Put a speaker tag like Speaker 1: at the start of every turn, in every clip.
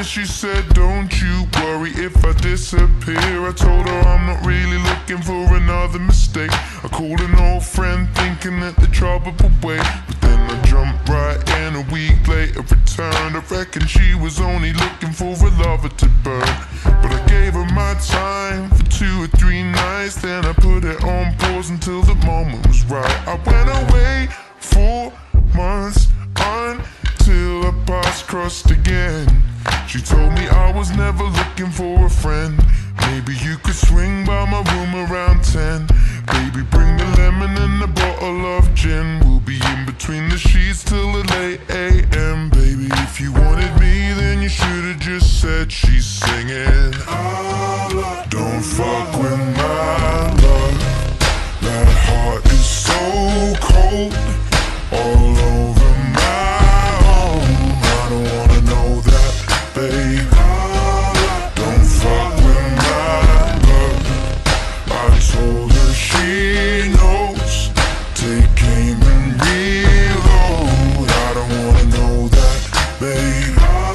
Speaker 1: she said, don't you worry if I disappear. I told her I'm not really looking for another mistake. I called an old friend thinking that the trouble would wait, but then I jumped right in. A week later returned. I reckon she was only looking for a lover to burn, but I gave her my time for 2 or 3 nights. Then I put it on pause until the moment was right. I went away 4 months until our paths crossed again. She told me I was never looking for a friend. Maybe you could swing by my room around 10. Baby, bring the lemon and a bottle of gin. We'll be in between the sheets till the late AM. Baby, if you wanted me, then you should've just said she's singing. Don't fuck with my love. That heart is so cold, all over my own. I don't wanna know that, babe. Don't fuck with my love. I told her she knows. Take aim and reload. I don't wanna know that, babe.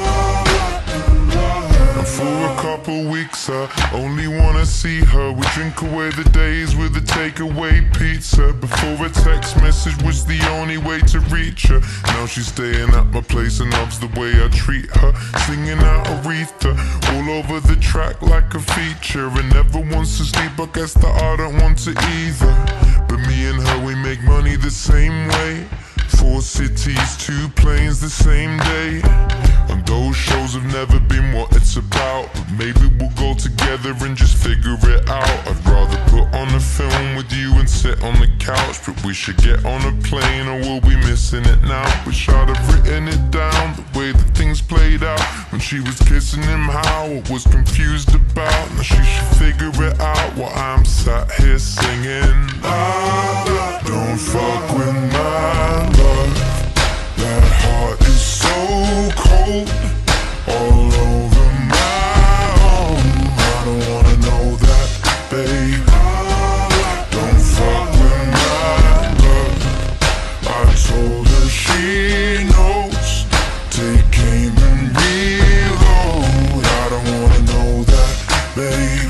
Speaker 1: And for a couple weeks I only wanna see her. We drink away the days with a takeaway pizza. Before a text message was the only way to reach her. Now she's staying at my place and loves the way I treat her. Singing out Aretha all over the track like a feature. And never wants to sleep, I guess that I don't want to either. But me and her, we make money the same way. 4 cities, 2 planes the same day. And those shows have never been what it's about, but maybe we'll go together and just figure it out. I'd rather put on a film with you and sit on the couch, but we should get on a plane or we'll be missing it now. Wish I'd have written it down, the way that things played out. When she was kissing him, how I was confused about. Now she should figure it out while I'm sat here singing. Don't fuck with my love. That heart is so cold, all over my own. I don't wanna know that, babe. Don't fuck with my love. I told her she knows. Take aim and reload. I don't wanna know that, babe.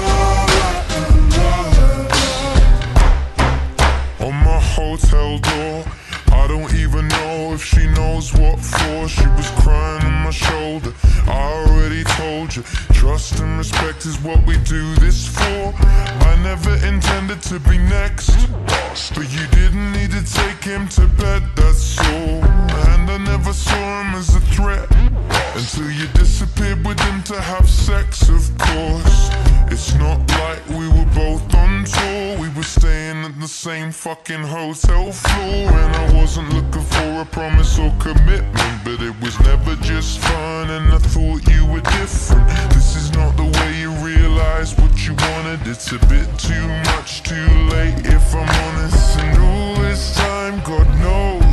Speaker 1: On my hotel door, I don't even know if she knows what for. She was crying on my shoulder. I already told you, trust and respect is what we do this for. I never intended to be next, but you didn't need to take him to bed, that's all. And I never saw him as a threat until you disappeared with him to have sex, of course. It's not like we were both on tour. We were staying at the same fucking hotel floor. And I wasn't looking for a promise or commitment, but it was never just fun, and I thought you were different. This is not the way you realize what you wanted. It's a bit too much too late if I'm honest. And all this time, God knows